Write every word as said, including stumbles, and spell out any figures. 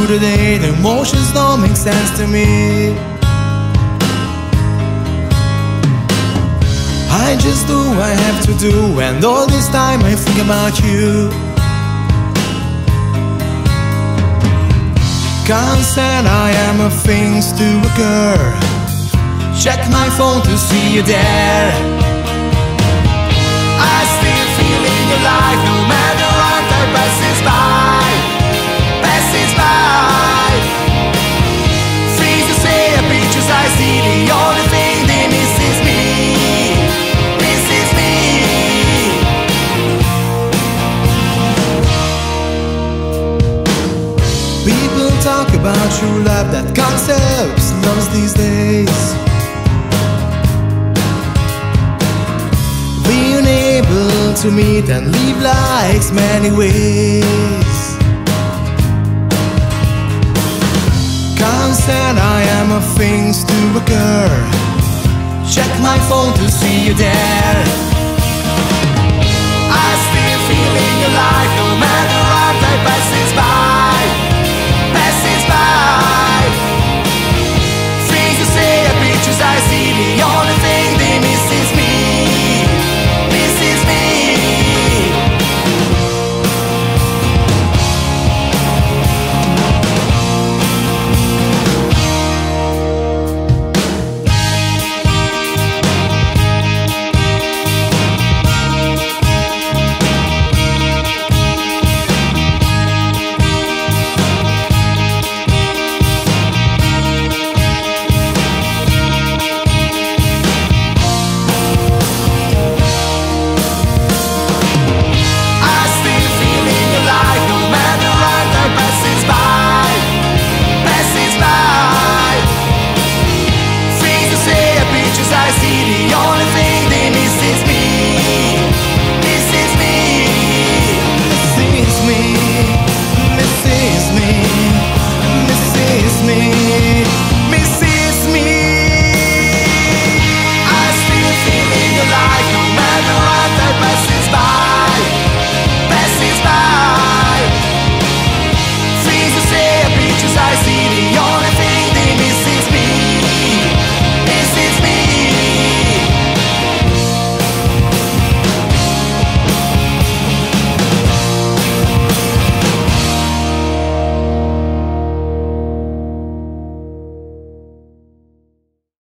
the day, the emotions don't make sense to me. I just do what I have to do, and all this time I think about you. Constant I am of things to occur. Check my phone to see you there. I still feel in your life, no matter what time passes by, passes by. Things you say are pictures I see, the only thing they miss is me, misses me. People talk about true love, that concept's lost these days. Being able to meet and live life's many ways. Constant I am of things to occur. Check my phone to see you there. I still feel in your life, no matter